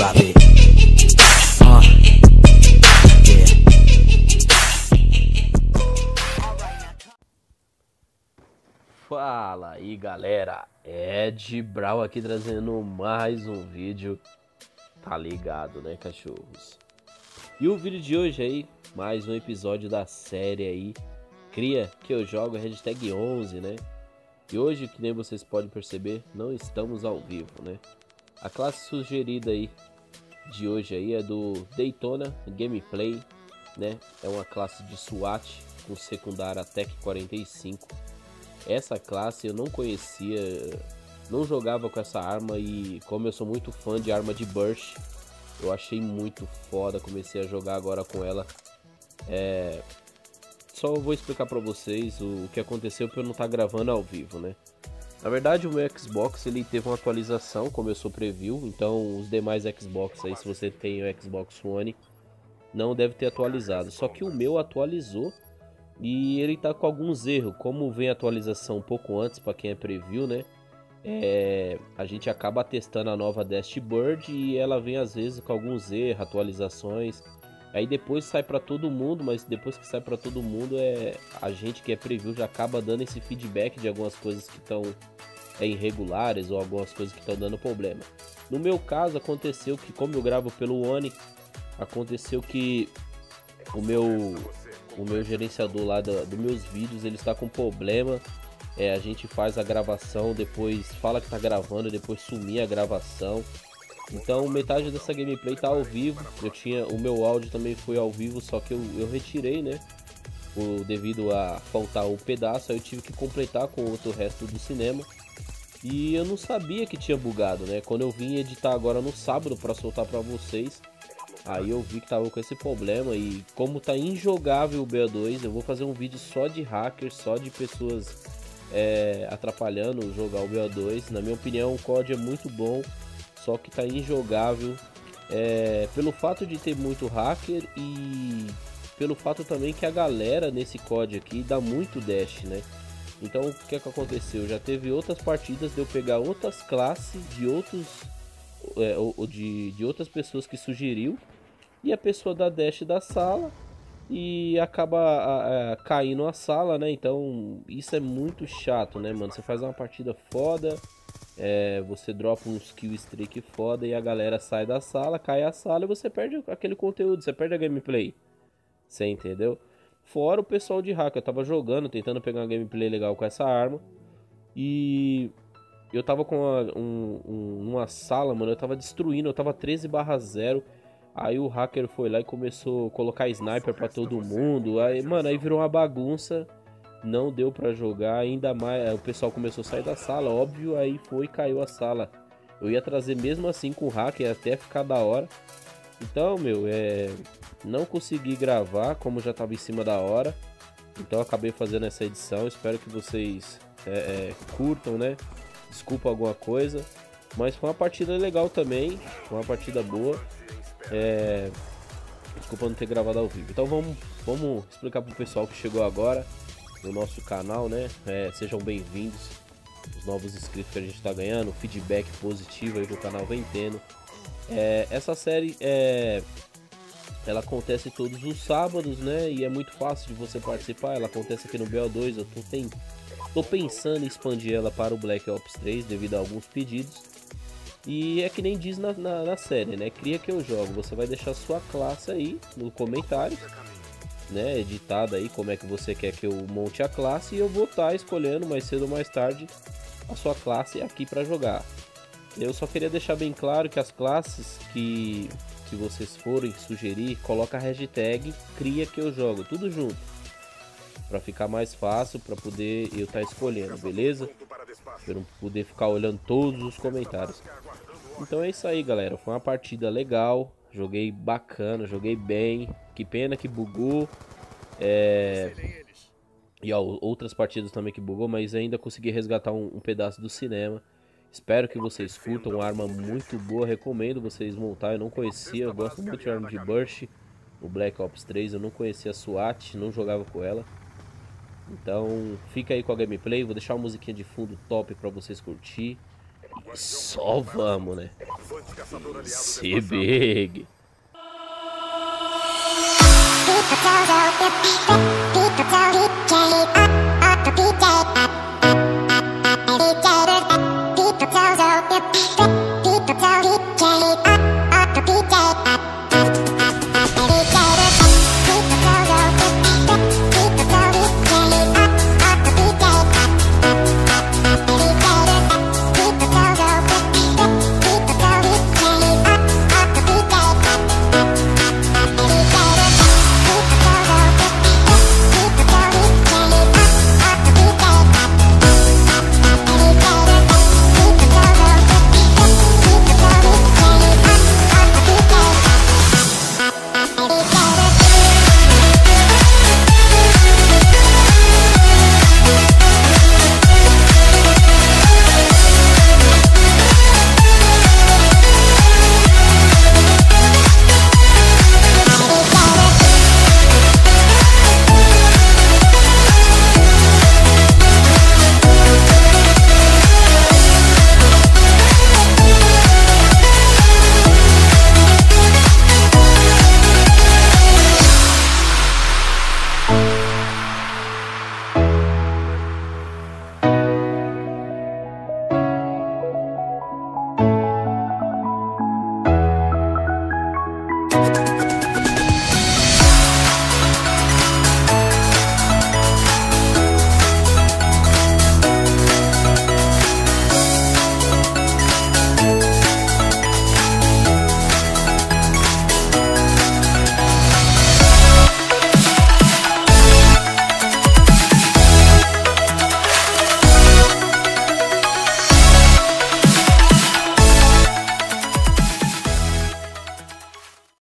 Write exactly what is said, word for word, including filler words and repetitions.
Drop it. Uh, yeah. Fala aí galera, Ed Brau aqui trazendo mais um vídeo, tá ligado né cachorros? E o vídeo de hoje aí, mais um episódio da série aí, Cria que eu jogo, hashtag onze né? E hoje, que nem vocês podem perceber, não estamos ao vivo né? A classe sugerida aí de hoje aí é do Daytona Gameplay, né? É uma classe de SWAT com secundária Tech quarenta e cinco. Essa classe eu não conhecia, não jogava com essa arma e como eu sou muito fã de arma de burst, eu achei muito foda, comecei a jogar agora com ela. É... Só vou explicar pra vocês o que aconteceu pra eu não estar gravando ao vivo, né? Na verdade o meu Xbox ele teve uma atualização, começou preview, então os demais Xbox aí, se você tem o Xbox One, não deve ter atualizado. Só que o meu atualizou e ele tá com alguns erros, como vem a atualização um pouco antes para quem é preview, né? É, a gente acaba testando a nova Dashboard e ela vem às vezes com alguns erros, atualizações. Aí depois sai para todo mundo, mas depois que sai para todo mundo, é a gente que é preview já acaba dando esse feedback de algumas coisas que estão é, irregulares ou algumas coisas que estão dando problema. No meu caso aconteceu que, como eu gravo pelo One, aconteceu que o meu o meu gerenciador lá dos do meus vídeos ele está com problema. É, a gente faz a gravação, depois fala que tá gravando, depois sumir a gravação. Então metade dessa gameplay tá ao vivo. Eu tinha o meu áudio também foi ao vivo, só que eu, eu retirei, né? O, devido a faltar um pedaço, aí eu tive que completar com outro resto do cinema. E eu não sabia que tinha bugado, né? Quando eu vim editar agora no sábado para soltar para vocês, aí eu vi que tava com esse problema. E como tá injogável o B O dois, eu vou fazer um vídeo só de hackers, só de pessoas é, atrapalhando jogar o B O dois. Na minha opinião o código é muito bom, só que tá injogável é, pelo fato de ter muito hacker e pelo fato também que a galera nesse código aqui dá muito dash, né? Então o que é que aconteceu? Já teve outras partidas de eu pegar outras classes de outros é, ou de, de outras pessoas que sugeriu e a pessoa dá dash da sala e acaba a, a, caindo a sala, né? Então isso é muito chato, né, mano? Você faz uma partida foda, é, você dropa uns kill streak foda e a galera sai da sala, cai a sala e você perde aquele conteúdo, você perde a gameplay. Você entendeu? Fora o pessoal de hack, eu tava jogando, tentando pegar uma gameplay legal com essa arma e eu tava com uma, um, um, uma sala, mano, eu tava destruindo, eu tava treze barra zero. Aí o hacker foi lá e começou a colocar sniper pra todo mundo. Aí, mano, aí virou uma bagunça. Não deu pra jogar, ainda mais. O pessoal começou a sair da sala, óbvio. Aí foi e caiu a sala. Eu ia trazer mesmo assim com o hacker até ficar da hora. Então, meu, é... não consegui gravar como já tava em cima da hora. Então acabei fazendo essa edição. Espero que vocês é, é, curtam, né? Desculpa alguma coisa. Mas foi uma partida legal também. Foi uma partida boa. É... Desculpa não ter gravado ao vivo. Então vamos, vamos explicar pro pessoal que chegou agora no nosso canal, né? É, sejam bem-vindos, os novos inscritos que a gente tá ganhando, feedback positivo aí que o canal vem tendo. É, essa série é, ela acontece todos os sábados, né? E é muito fácil de você participar. Ela acontece aqui no B O dois. Eu tô, tem, tô pensando em expandir ela para o Black Ops três devido a alguns pedidos. E é que nem diz na, na, na série, né? Cria que eu jogo. Você vai deixar sua classe aí no comentário, né? Editada aí como é que você quer que eu monte a classe. E eu vou estar escolhendo mais cedo ou mais tarde a sua classe aqui para jogar. Eu só queria deixar bem claro que as classes que, que vocês forem sugerir, coloca a hashtag Cria que eu jogo. Tudo junto. Para ficar mais fácil, para poder eu estar escolhendo, beleza? Para não poder ficar olhando todos os comentários. Então é isso aí, galera. Foi uma partida legal. Joguei bacana, joguei bem. Que pena que bugou. É... E ó, outras partidas também que bugou, mas ainda consegui resgatar um, um pedaço do cinema. Espero que vocês curtam. Uma arma muito boa. Recomendo vocês montar. Eu não conhecia. Eu gosto muito de arma de burst. O Black Ops três eu não conhecia a SWAT. Não jogava com ela. Então fica aí com a gameplay. Vou deixar uma musiquinha de fundo top pra vocês curtir. Só vamos, né? Se big. People tell you, people tell you,